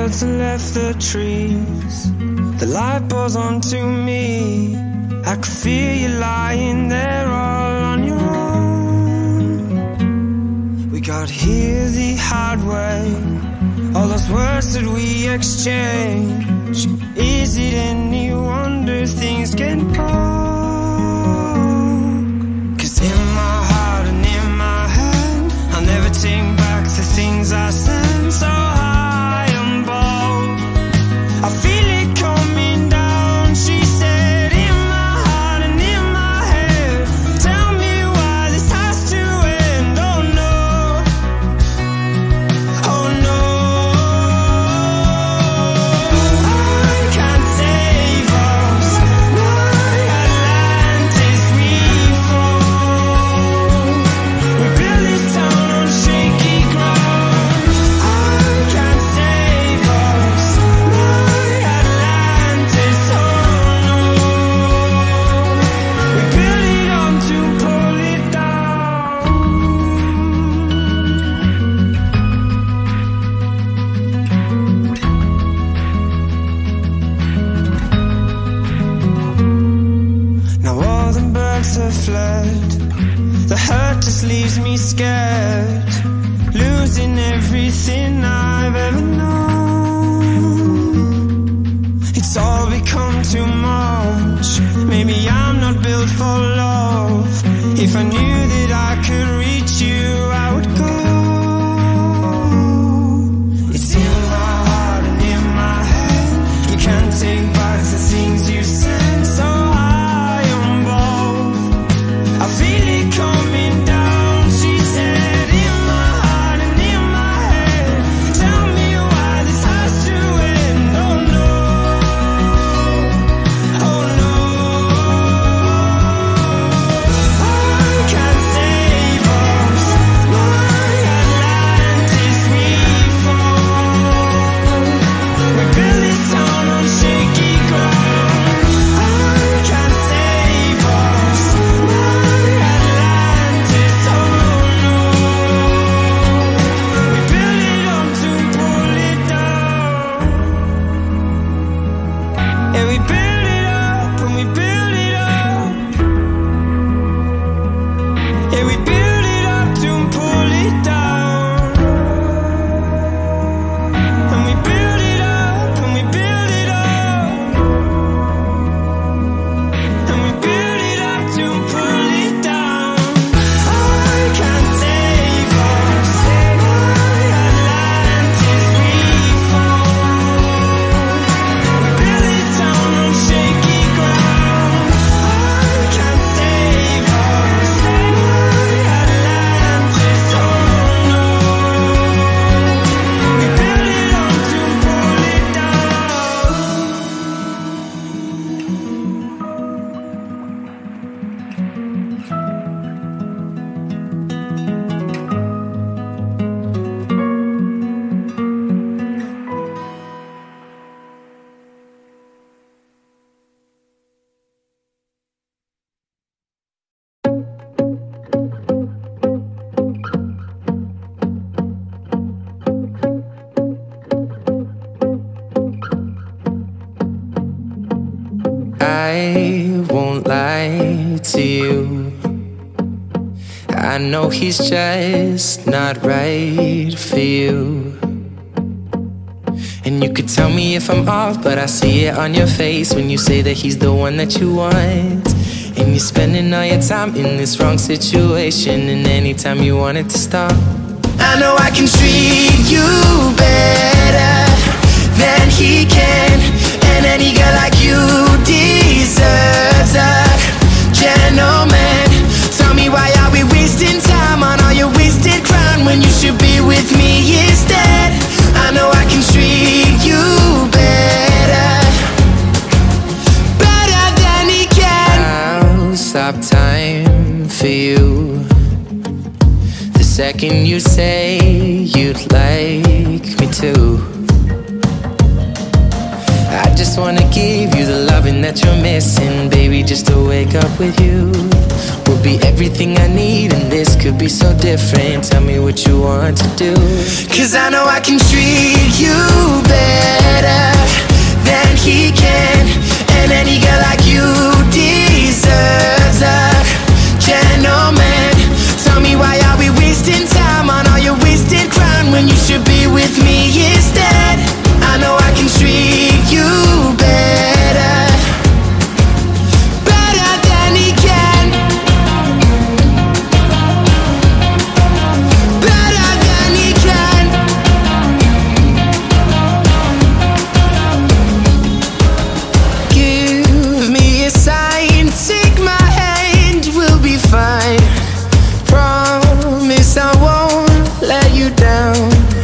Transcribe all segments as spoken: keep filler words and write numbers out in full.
birds and left the trees. The light pours onto me. I could feel you lying there all on your own. We got here the hard way. All those words that we exchange. Is it any wonder things get cold? 'Cause in my heart and in my head, I'll never take back the things I said. So high and bold, I feel it coming down. She said, in my heart and in my head, tell me why this has to end. Oh no, oh no, I can't save us. My Atlantis, we fall. We build this town on shaky ground. I can't save us. My Atlantis, oh no. We build it up to pull it down. Now all the birds have fled. The hurt just leaves me scared, losing everything I've ever known. It's all become too much. Maybe I'm not built for love. If I knew that I could reach you, I would go. It's in my heart and in my head. You can't take back the things you said. So high on both, I feel it coming down. She said, in my heart and in my head, tell me why this has to end. Oh no, oh no, I can't save us. My Atlantis, we fall. We build this town on shaky ground. I can't save us. My Atlantis, oh no. We build it up to pull it down. Yeah, we build it up and we build it up. Yeah, we build it up to pull it down. And we build it up and we build it up. And we build it up to pull it down. I can't save us. My Atlantis, we fall. We build this town on shaky ground. I can't save us. My Atlantis, oh no. We build it up to pull it down. I won't lie to you. I know he's just not right for you. And you could tell me if I'm off, but I see it on your face when you say that he's the one that you want. And you're spending all your time in this wrong situation, and anytime you want it to stop, I know I can treat you better than he can. And any girl like you deserves a gentleman. Tell me, why are we wasting time on all your wasted crown when you should be with me instead? I know I can treat you better, better than he can. I'll stop time for you the second you say you'd like me to. I just wanna give give you the loving that you're missing. Baby, just to wake up with you will be everything I need, and this could be so different. Tell me what you want to do, 'cause I know I can treat you better than he can. And any girl like you deserves a gentleman. Tell me, why are we wasting time on all your wasted crown when you should be with me instead? I know I can treat you better, better than he can, better than he can. Give me a sign, take my hand, we'll be fine. Promise I won't let you down.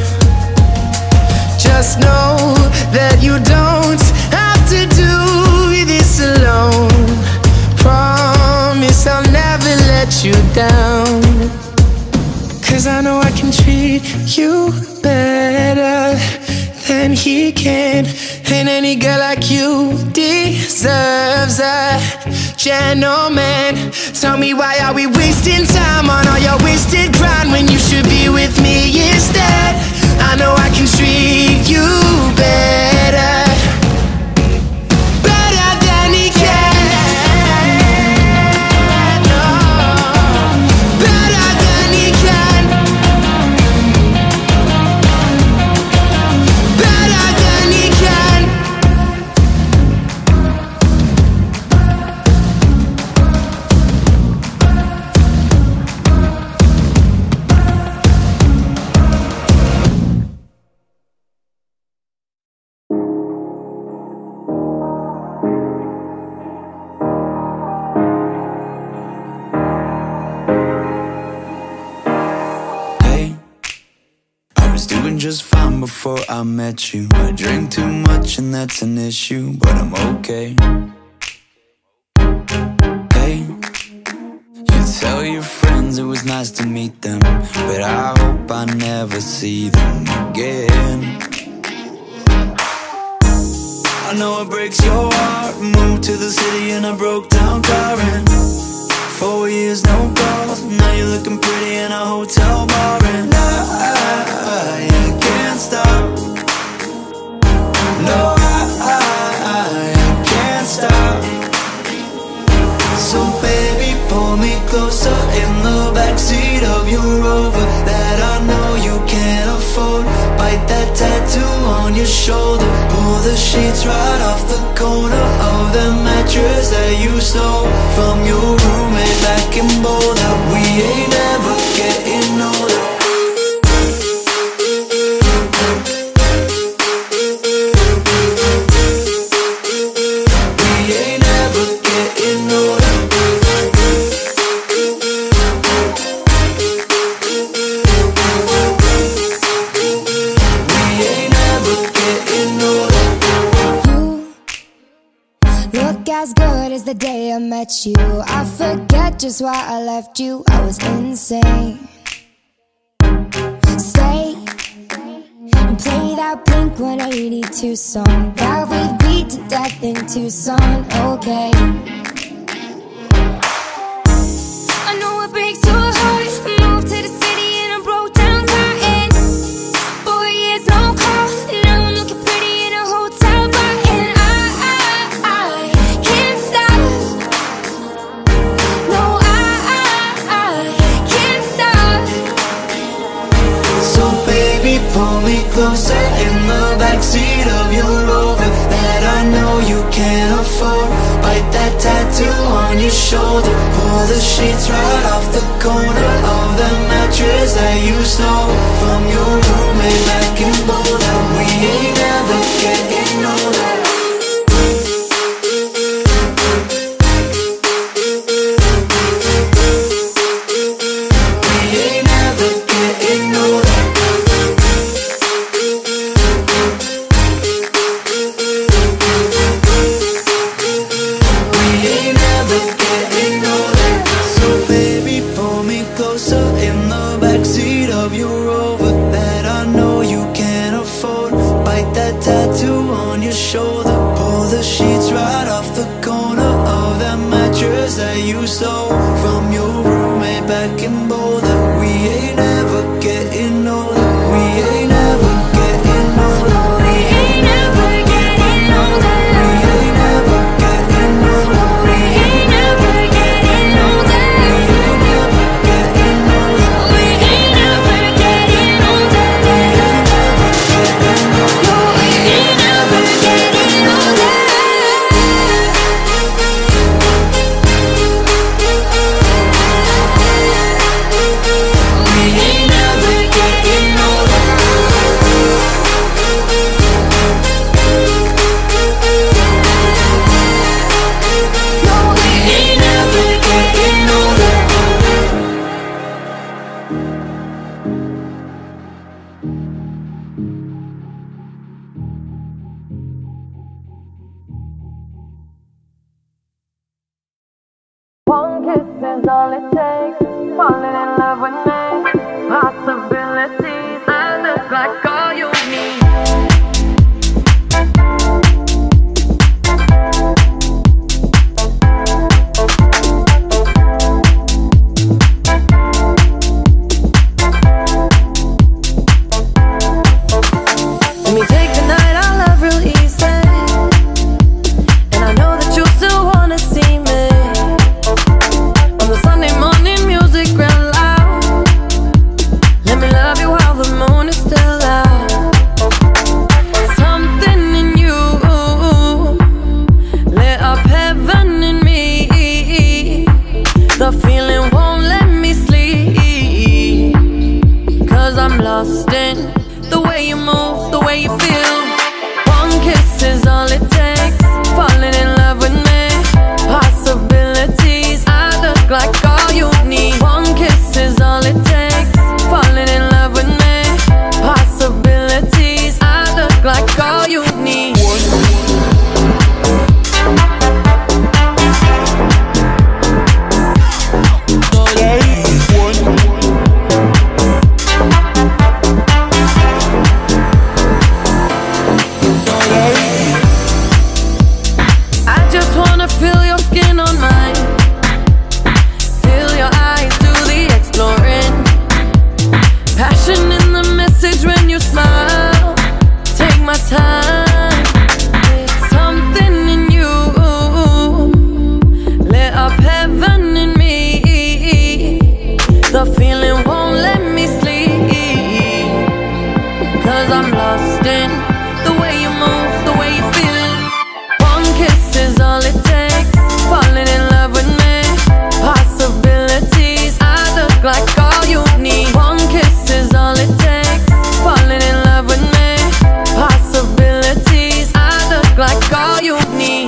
Just know that you don't have to do this alone. Promise I'll never let you down, 'cause I know I can treat you better than he can. And any girl like you deserves a gentleman. Tell me, why are we wasting time on all your wasted grind when you should be with me instead? I know I can treat you better, better than he can. No, better than he can, better than he can. Just fine before I met you. I drink too much and that's an issue, but I'm okay. Hey, you tell your friends it was nice to meet them, but I hope I never see them again. I know it breaks your heart. Moved to the city in a broke down car, and four years no calls. Now you're looking pretty in a hotel bar, and I, I, I can't stop. No, I, I, I can't stop. So baby, pull me closer in the backseat of your Rover that I know you can't afford. Bite that tattoo on your shoulder. Pull the sheets right off the corner of the mattress that you stole from your roommate back in Boulder. We ain't never getting older. The day I met you, I forget just why I left you. I was insane. Stay and play that Blink one eighty-two song that we beat to death in Tucson. Okay, I know it breaks your heart. Moved to the city in a broke down car, and four years no call. Now I'm looking pretty in a hotel bar, and I, I, I can't stop. No, I, I, I can't stop. So baby, pull me closer in the backseat of your Rover that I know you can't afford. Bite that tattoo on your shoulder. Pull the sheets right off the corner of the mattress that you stole from your roommate back in Boulder. We ain't never getting older. Show flowers that you stole from your roommate back in Boulder. We ain't ever getting older. We ain't ever getting older. We ain't ever getting older. We ain't ever getting older. We ain't ever getting older. We ain't ever getting older. We ain't ever getting older. No, we ain't ever getting older. One kiss is all it takes. Falling in love with me. Possibilities. I look like all you need. Let me take the night I love real easy. And I know that you still wanna see me. On the Sunday morning music real loud. Let me love you while the moon is still out. Something in you lit up heaven in me. The feeling won't let me sleep. Cause I'm lost in the way you move, the way you feel. One kiss is all it takes. Falling in love with me. Possibilities. I look like all you need. One kiss is all it takes. Falling in love with me. Possibilities. I look like all you need. I just wanna feel your skin on mine. Feel your eyes do the exploring. Passion in the message when you smile. Take my time. Something in you lit up heaven in me. The feeling won't let me sleep. Cause I'm lost in the way you move, the way you feel. One kiss is all it takes. Falling in love with me. Possibilities. I look like all you need. One kiss is all it takes. Falling in love with me. Possibilities. I look like all you need.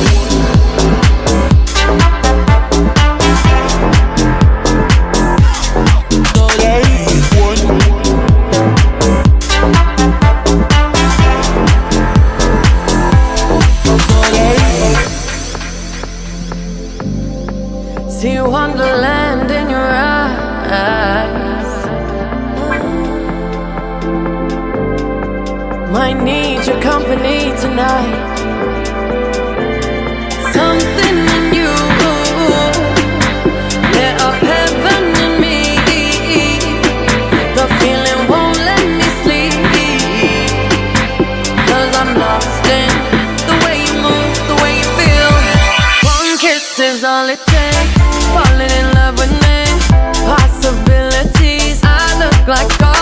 See wonderland in your eyes. Might need your company tonight. Something in you lit up heaven in me. The feeling won't let me sleep. Cause I'm lost in the way you move, the way you feel. One kiss is all it takes. Falling in love with me. Possibilities. I look like all